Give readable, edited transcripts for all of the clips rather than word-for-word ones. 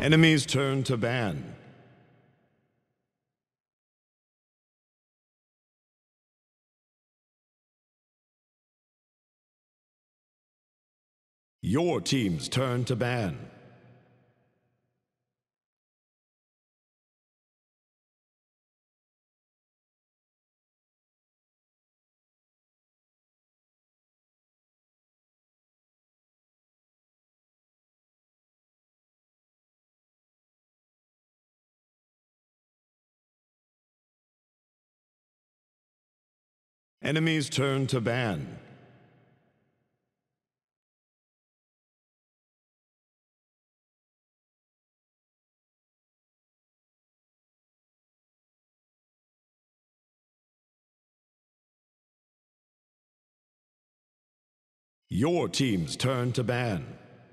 Enemy's turn to ban. Your team's turn to ban. Enemy's turn to ban. Your team's turn to ban.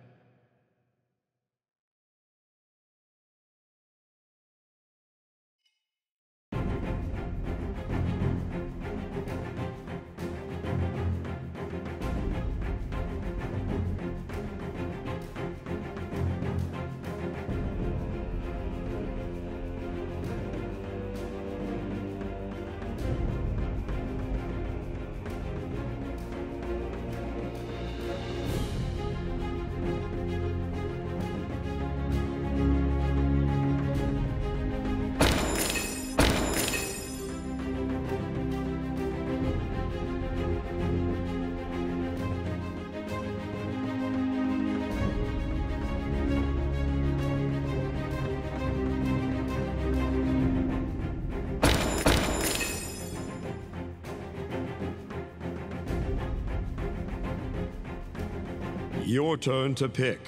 Your turn to pick.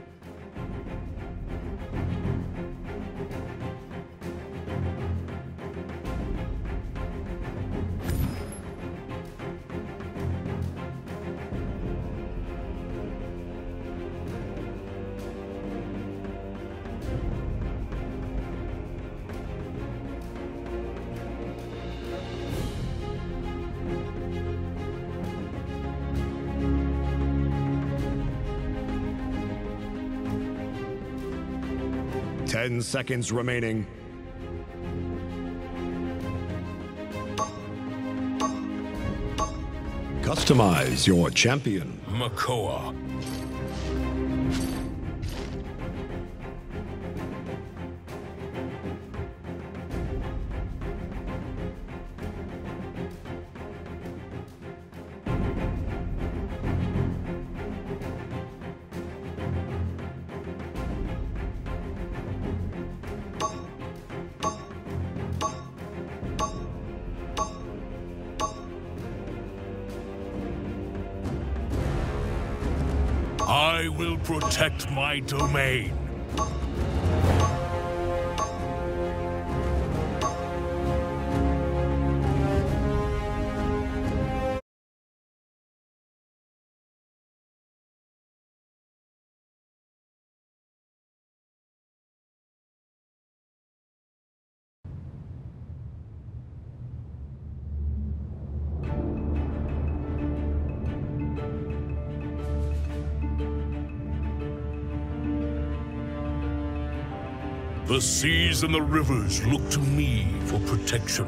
Ten seconds remaining. Customize your champion. Makoa. I will protect my domain. The seas and the rivers look to me for protection.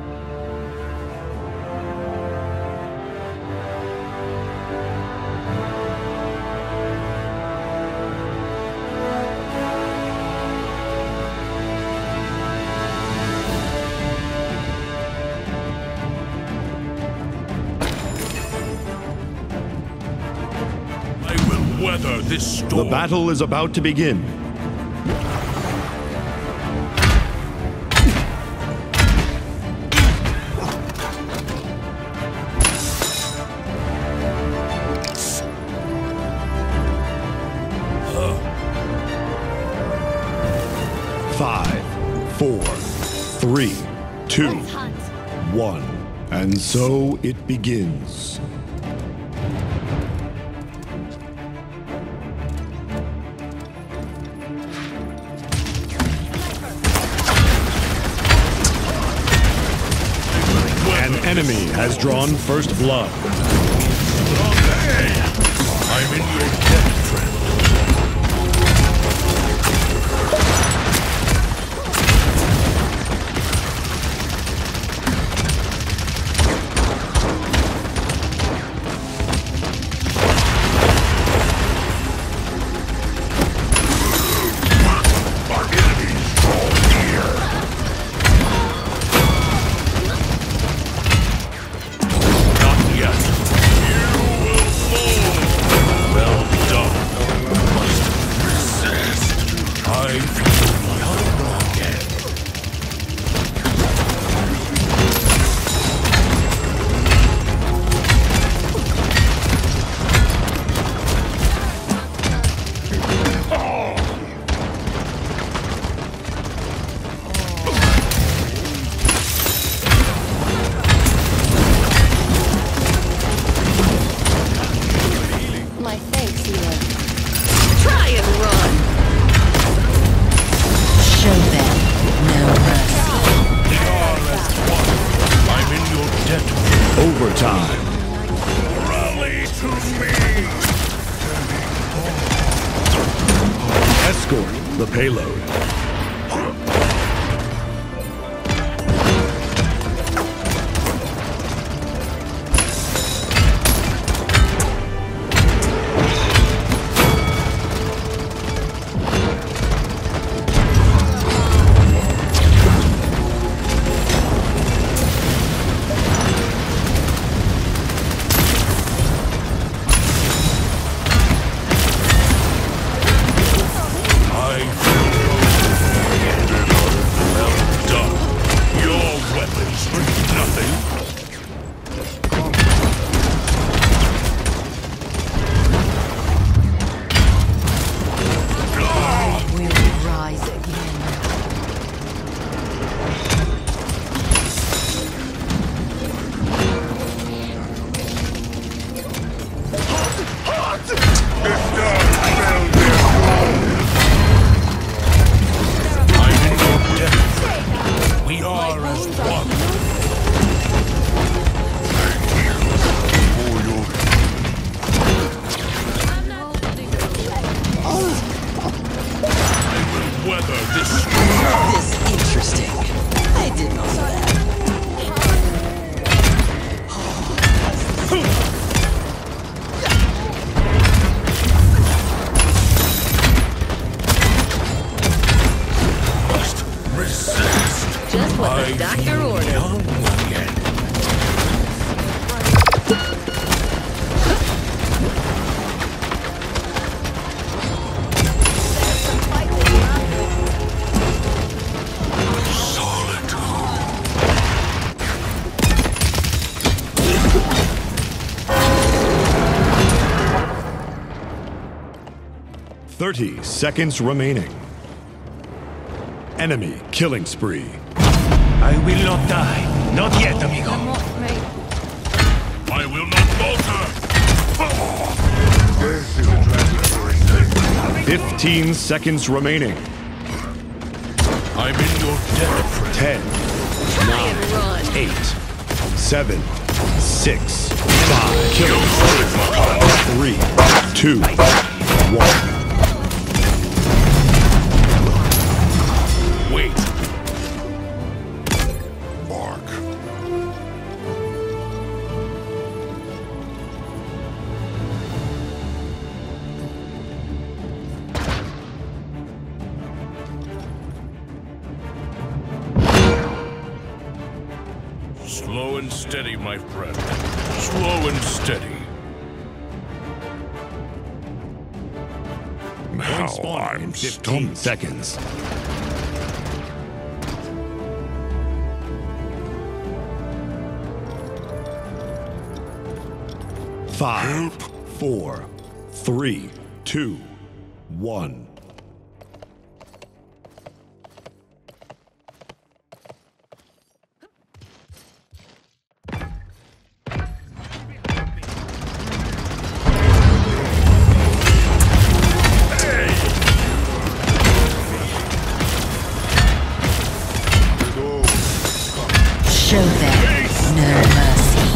I will weather this storm. The battle is about to begin. Five, 4, 3, 2, 1. And so it begins. An enemy has drawn first blood. I'm in your debt, friend. to me! Escort the payload. Just what the doctor ordered. 30 seconds remaining. Enemy killing spree. I will not die. Not yet, amigo. I will not falter! 15 seconds remaining. I'm in your debt, friend. 10, 9, 8, 7, 6, 5, killing spree. 3, 2, 1. Wait. Mark. Slow and steady, my friend. Slow and steady. Now I'm 15 seconds. Five, 4, 3, 2, 1. Show them no mercy.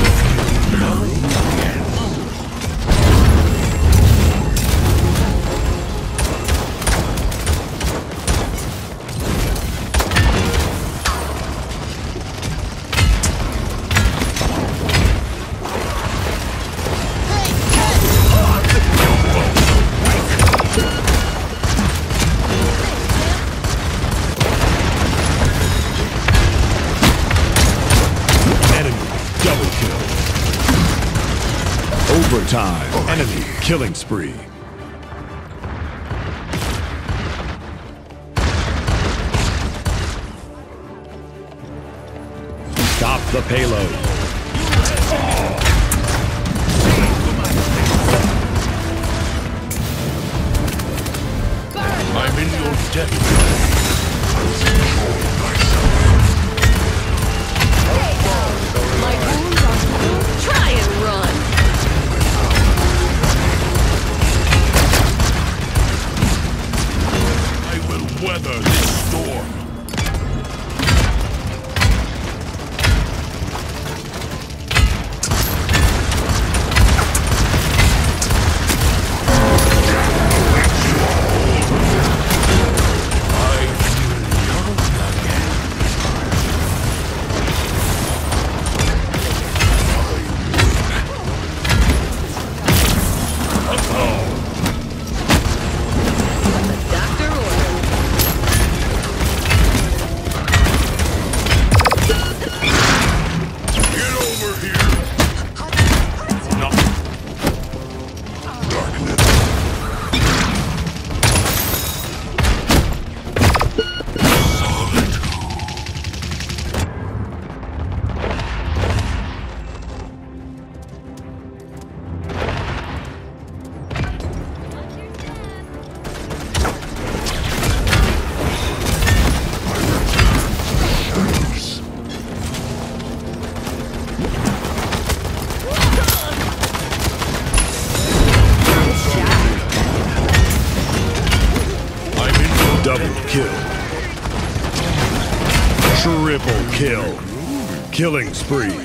Overtime. Enemy killing spree. Stop the payload. I'm in your debt. My wounds are try and run. I will weather this storm. kill. Triple kill. Killing spree.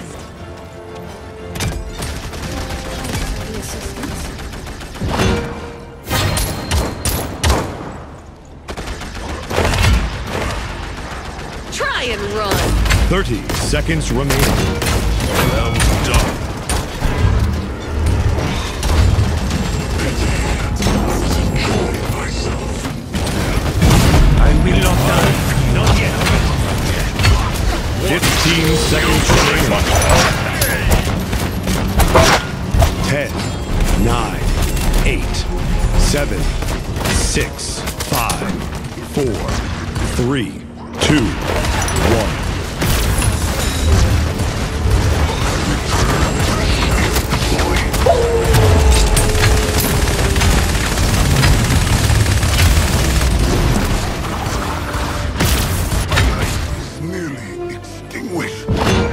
Try and run. 30 seconds remaining. Well done. I will not die. Not yet. 15 seconds remaining. 10, 9, 8, 7, 6, 5, 4, 3, 2, 1. Nearly extinguished.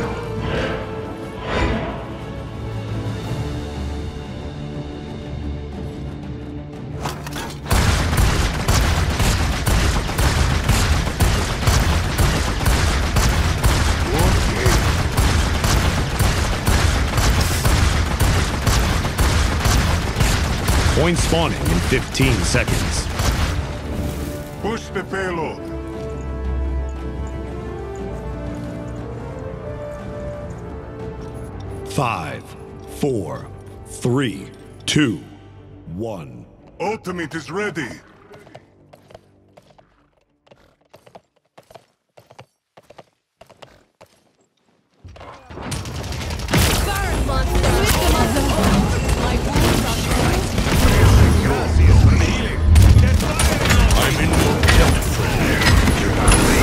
Point spawning in 15 seconds. Push the payload. Five, 4, 3, 2, 1. Ultimate is ready. Burn, monster. My wounds are I'm in your debt, friend.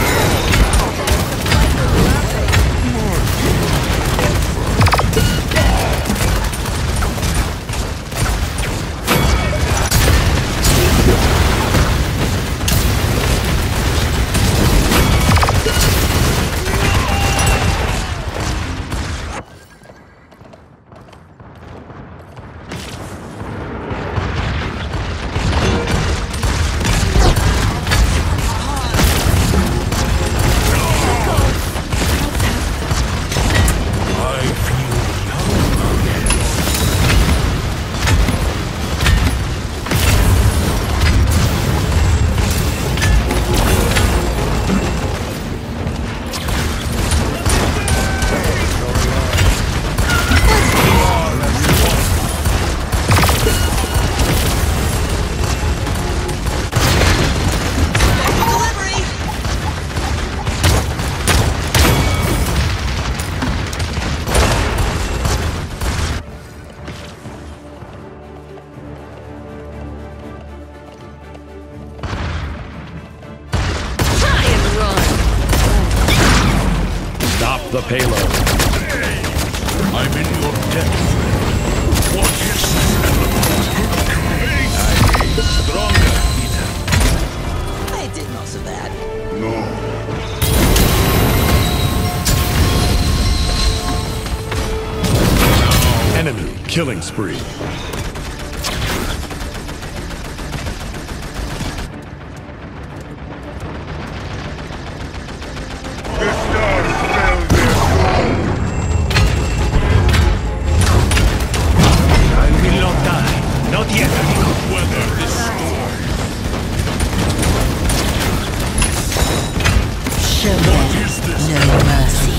the payload. I'm in your debt. What is this element? I need stronger, Peter. I did most of that. No. Enemy killing spree. The stars spell their doom. I will not die. Not yet, amigo. Weather this storm. Show What them is this? no mercy.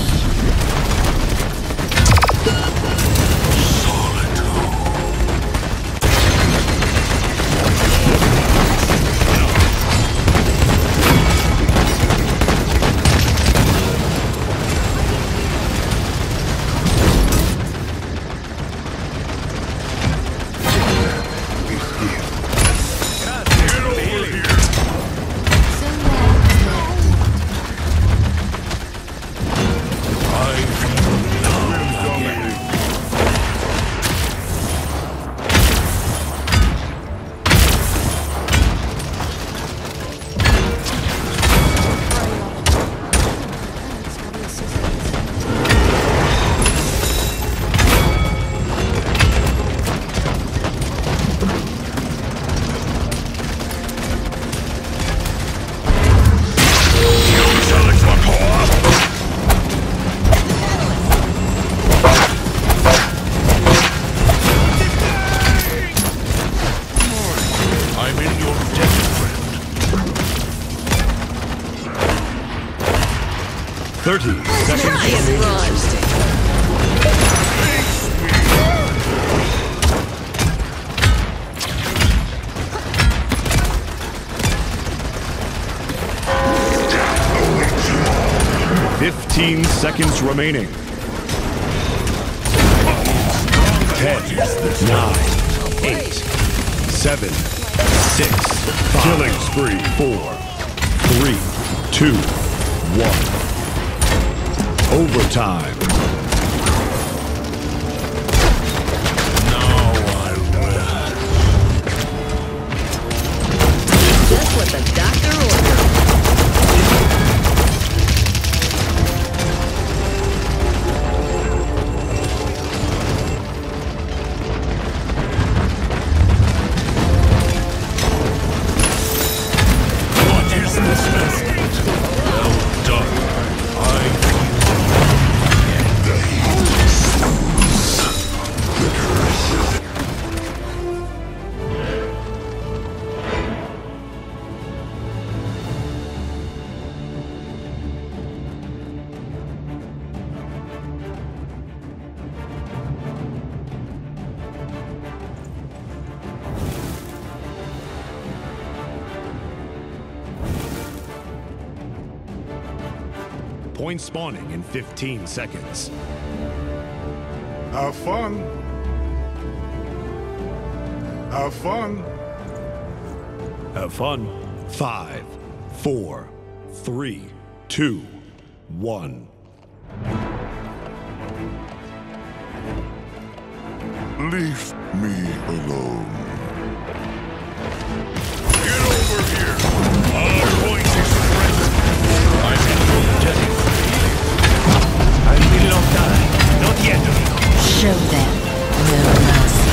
30 seconds Try and remaining. run. Fifteen seconds remaining. 10, 9, 8, 7, 6, 5, killing spree. 4, 3, 2, 1. Overtime. Now I will. Just what the doctor ordered. What is this message? Well done. I Point spawning in 15 seconds. Have fun. Have fun. Have fun. 5, 4, 3, 2, 1. Leave me alone. get over here. Our point is present. I'm energetic. I will not die. Not yet, amigo. Show them no mercy.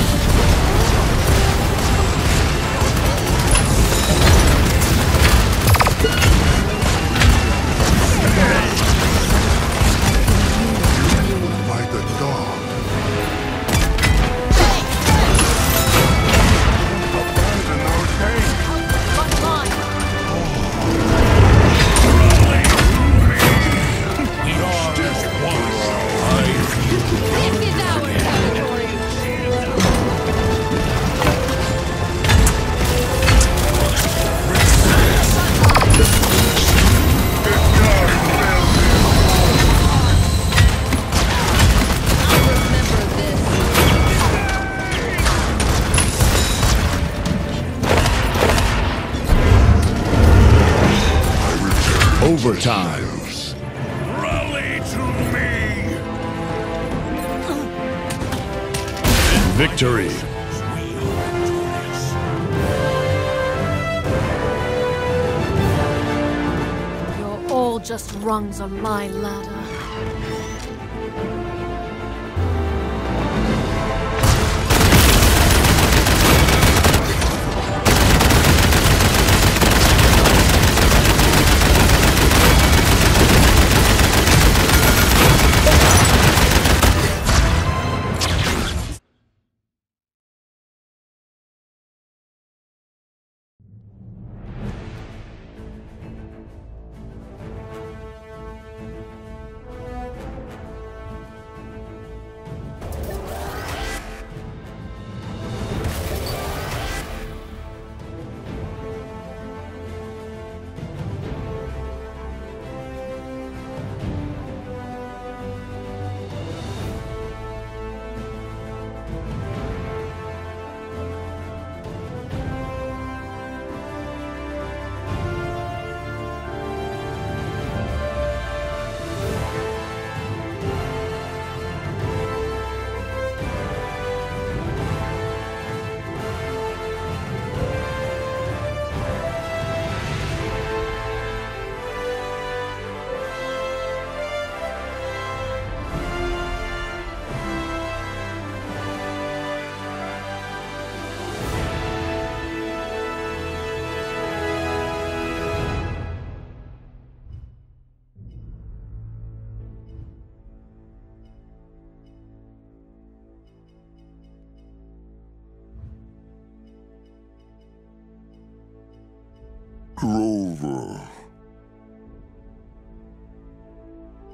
Like a dog. Abandon our tank. We are as one. I This is our territory. Remember this. Overtime. rally to me. Victory. We are victorious. You're all just rungs on my ladder. Grover.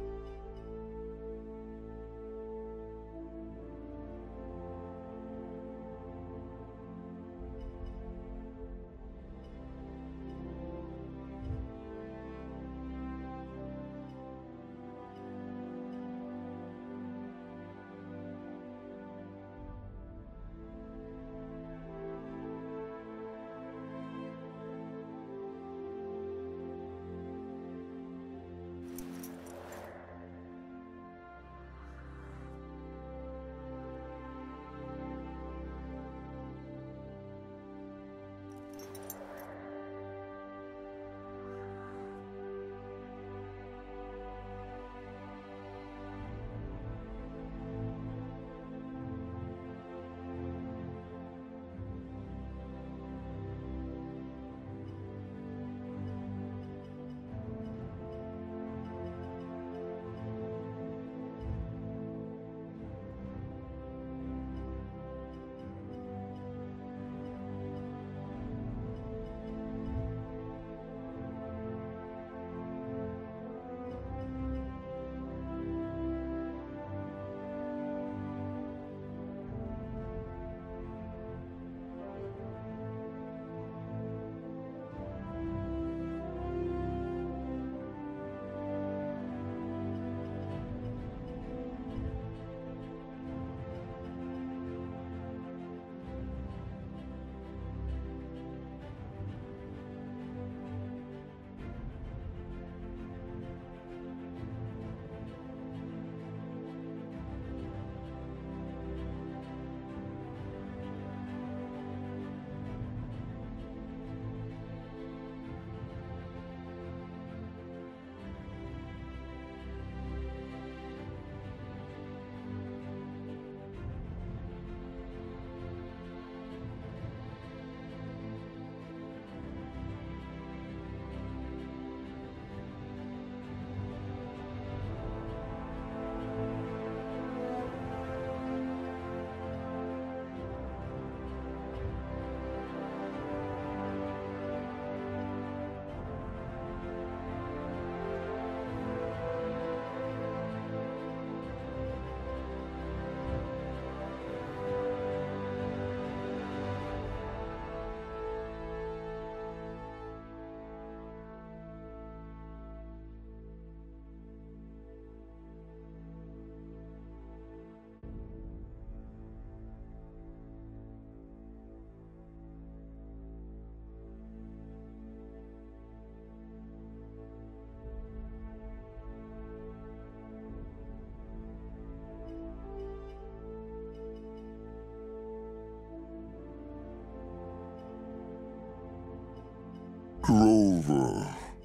Grover.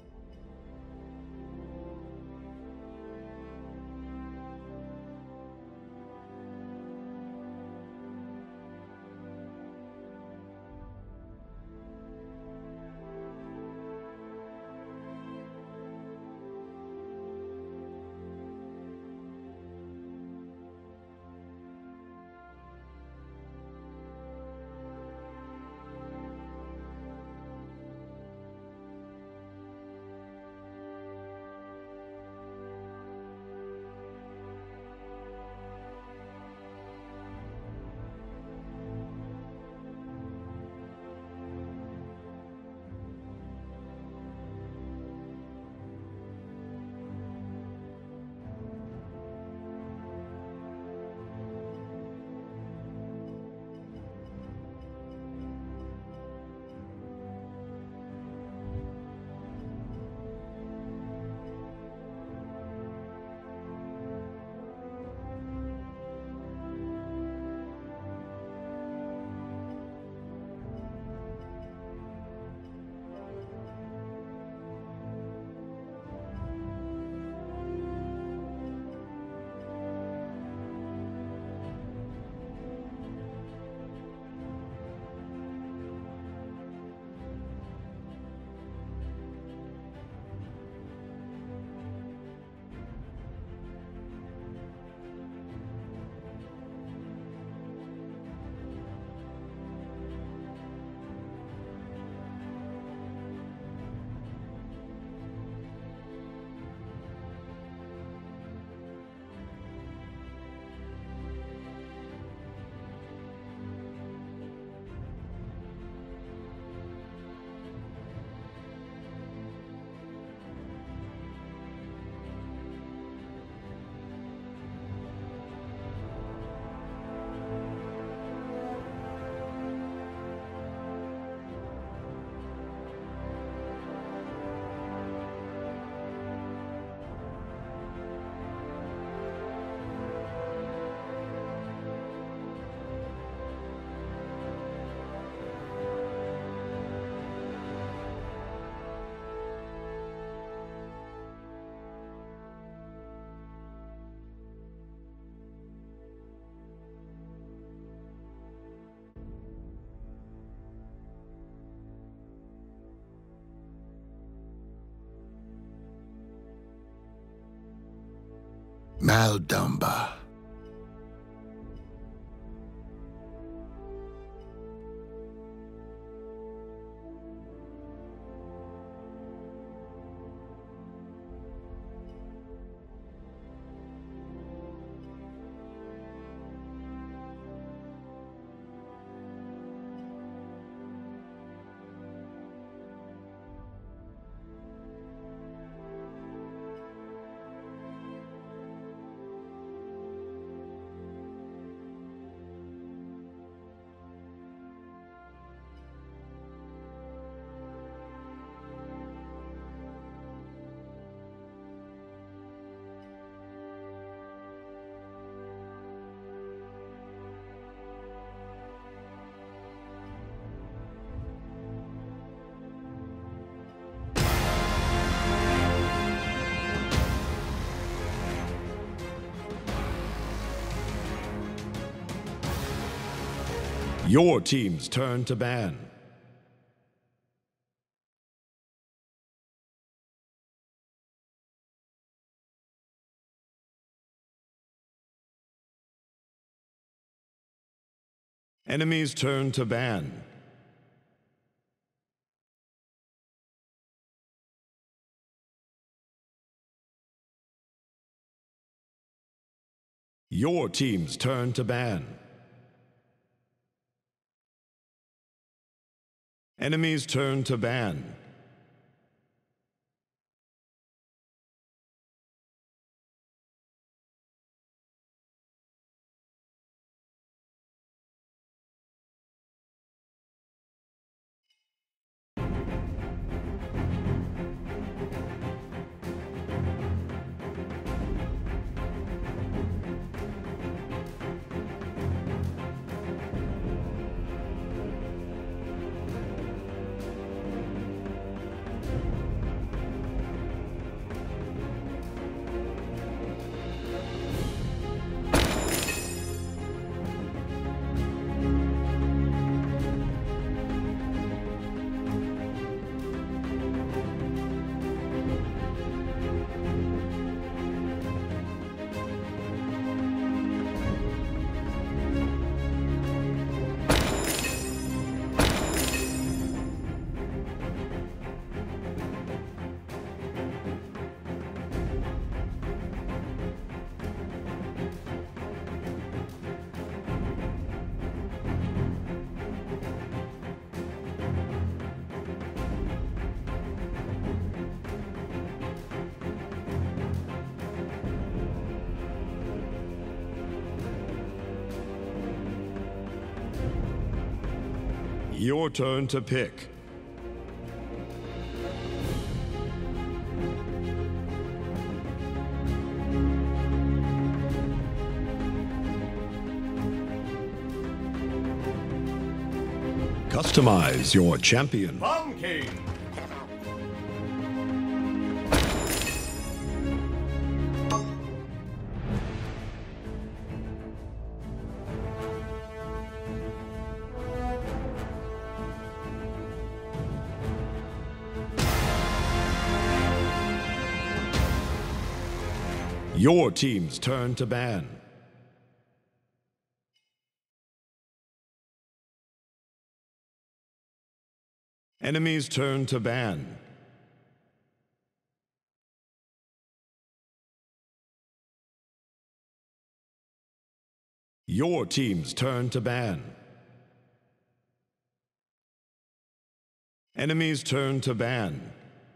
Maldumba. Your team's turn to ban. Enemy's turn to ban. Your team's turn to ban. Enemy's turn to ban. Your turn to pick. Customize your champion. Pumpkin! Your team's turn to ban. Enemy's turn to ban. Your team's turn to ban. Enemy's turn to ban.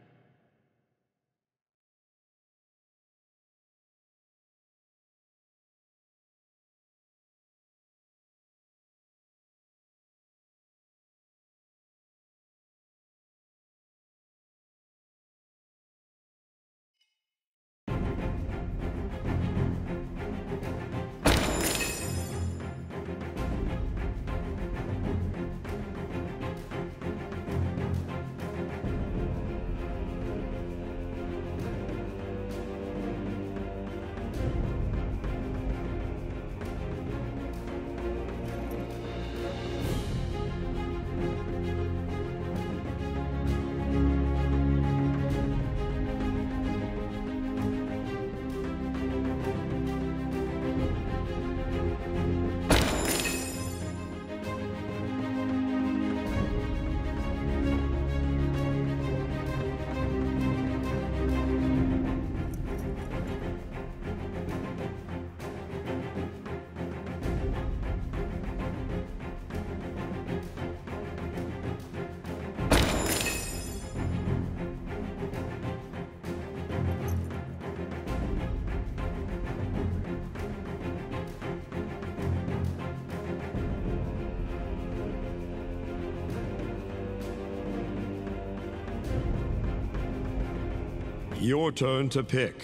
Your turn to pick.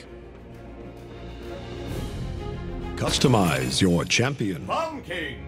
Customize your champion. Pumpkin!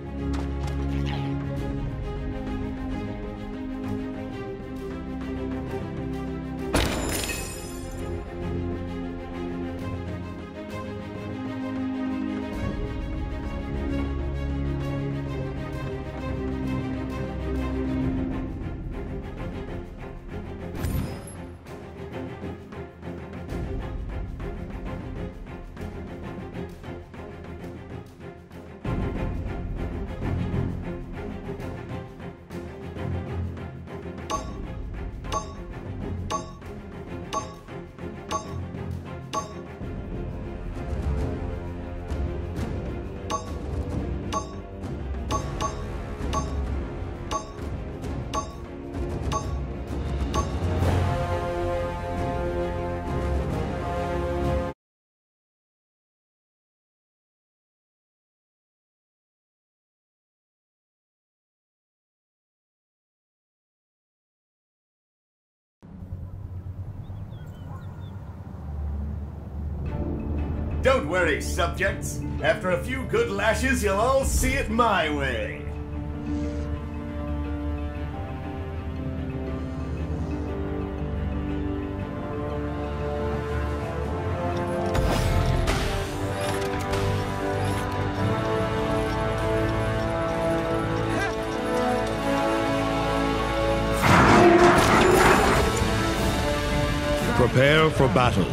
Don't worry, subjects. After a few good lashes, you'll all see it my way. Prepare for battle.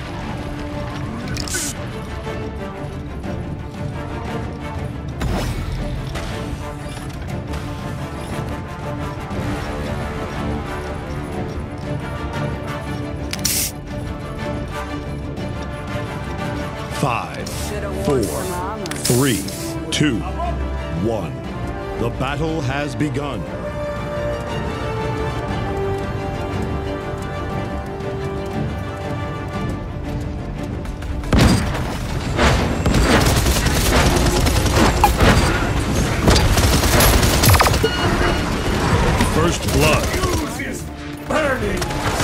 Five, 4, 3, 2, 1. The battle has begun. First blood. Fuse is burning!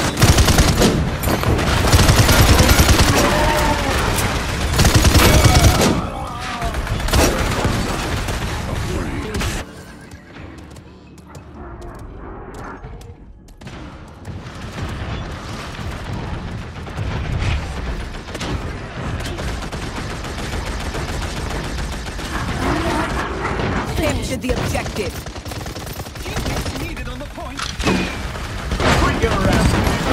Captured the objective. Needed on the point. Bring it around!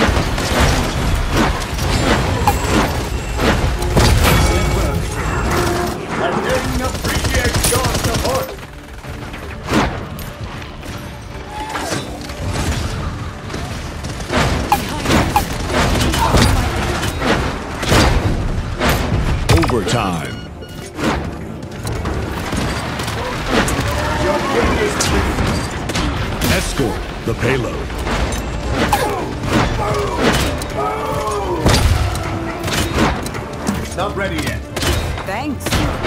I didn't appreciate your support! Overtime. Your king is free! Escort the payload. Not ready yet. Thanks.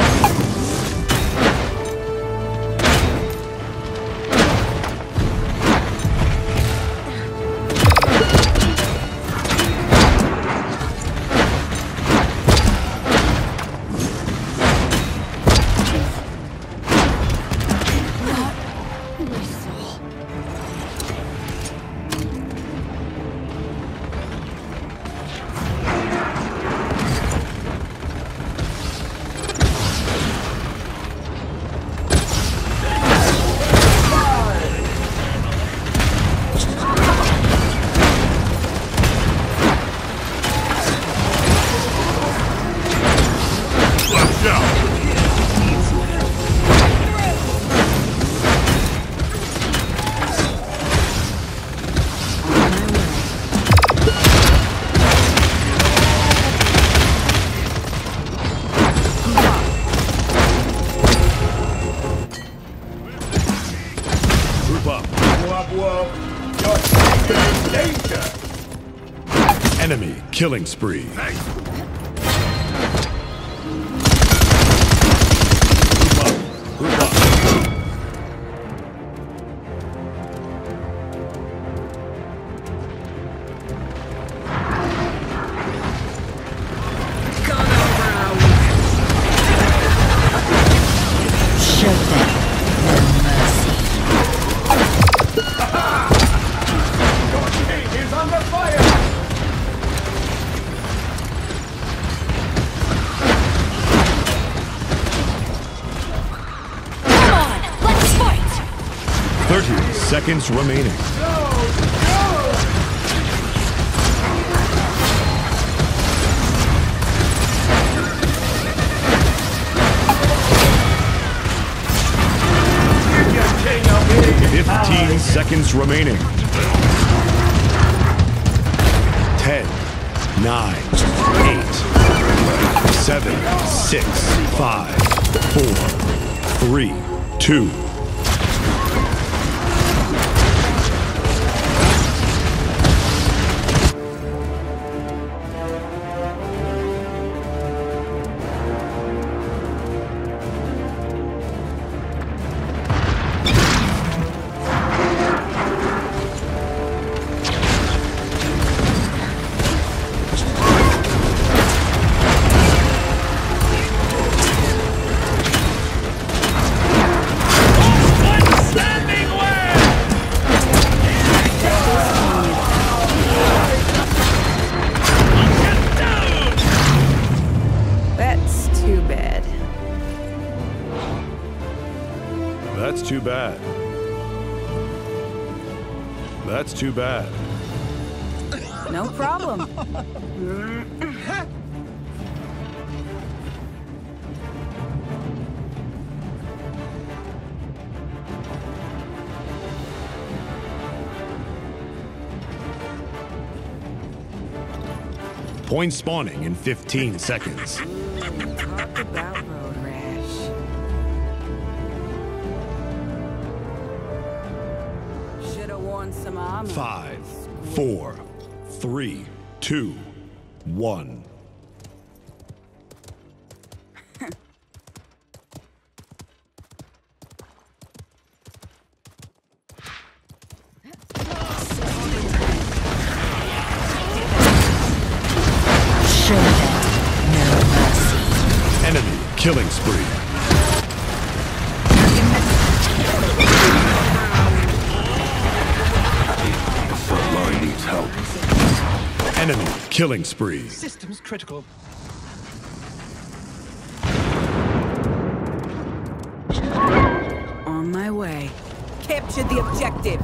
Group up. Whoop whoop! Your king is in danger! Enemy killing spree. Group up. Group up. Your king is under fire! Come on, let's fight! 30 seconds remaining. Give your king a big 15 seconds remaining. 10, 9, 8, 7, 6, 5, 4, 3, 2. That's too bad. That's too bad. That's too bad. No problem. Point spawning in 15 seconds. Talk about road rash. Should've worn some armor. 5, 4, 3, 2, 1. killing spree. The front line needs help. Enemy killing spree. Systems critical. On my way. Capture the objective.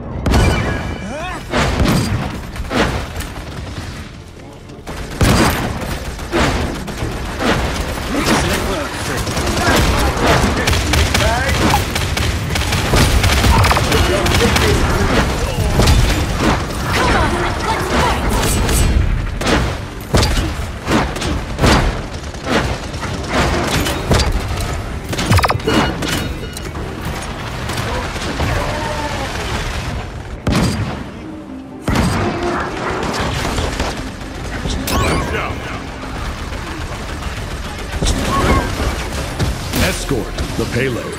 Escort the payload.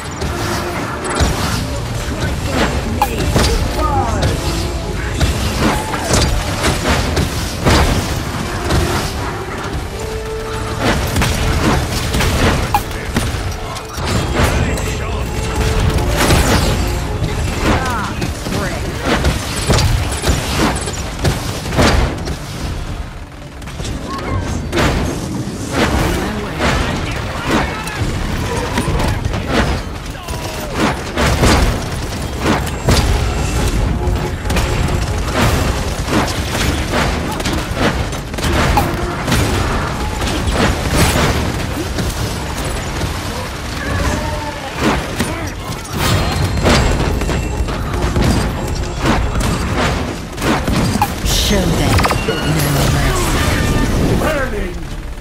Show them no mercy.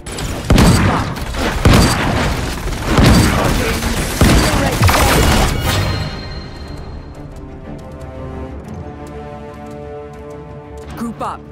Group up.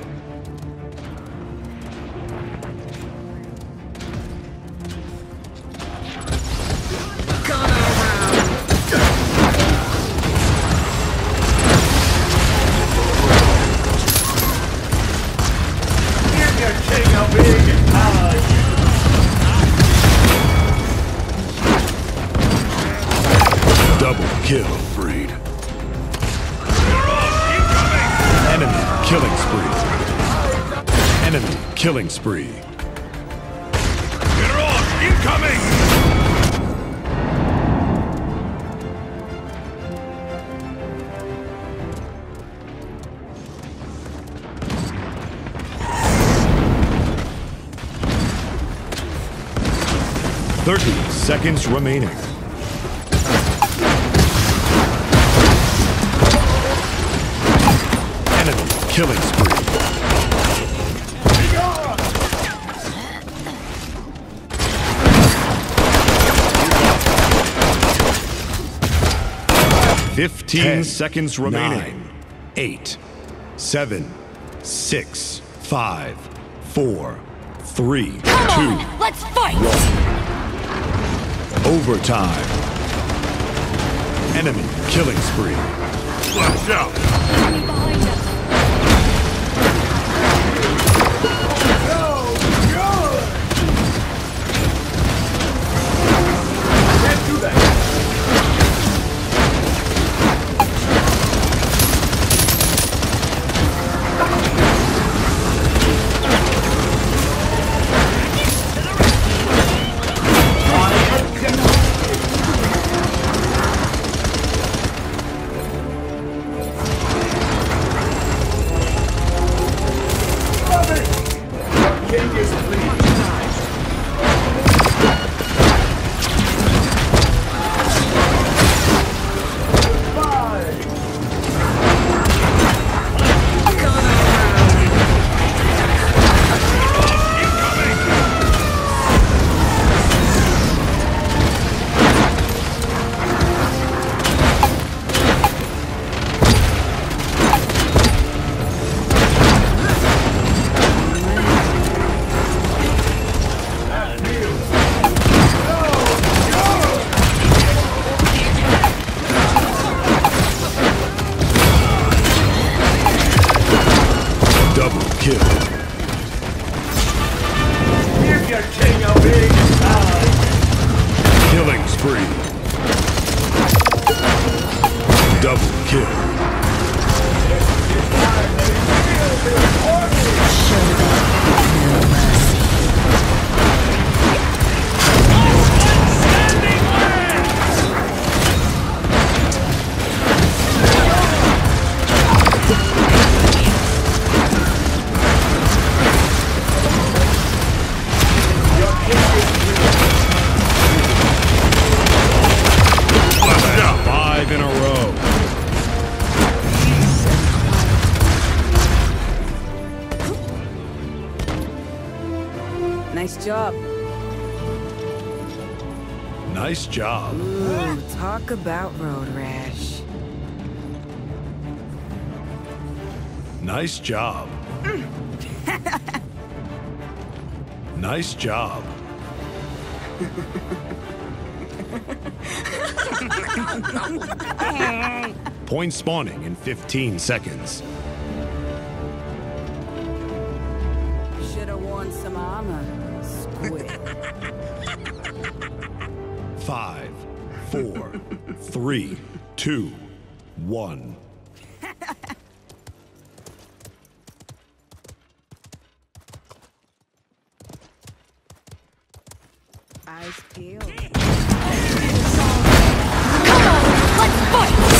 Double kill. Freed. Enemy killing spree. Enemy killing spree. Incoming! Thirty seconds remaining. Enemy killing spree. 15 10 seconds remaining. 8, 7, 6, 5, 4, 3, 2. Come on, let's fight! Overtime. Enemy killing spree. Watch out! Enemy behind us. Give your king a big hug. spree. Double kill. Show them no mercy. Five in a row. Nice job. Nice job. Ooh, talk about road rash. Nice job. Nice job. Point spawning in 15 seconds. Should've worn some armor, squid. 5, 4, 3, 2, 1. Eyes peeled. Let's fight!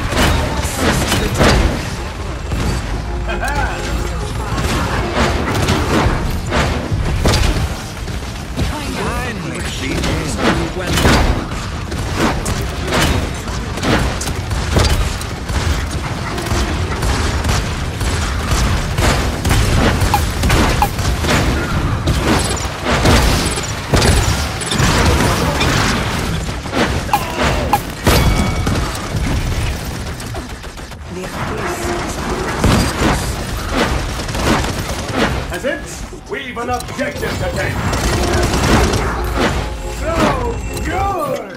That's it. We've an objective to take. So good.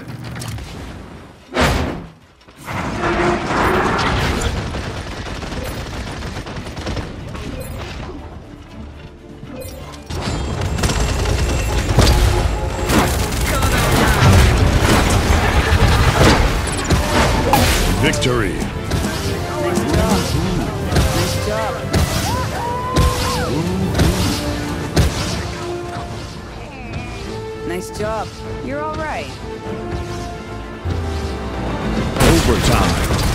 Victory. Nice job. Nice job. You're all right. Overtime.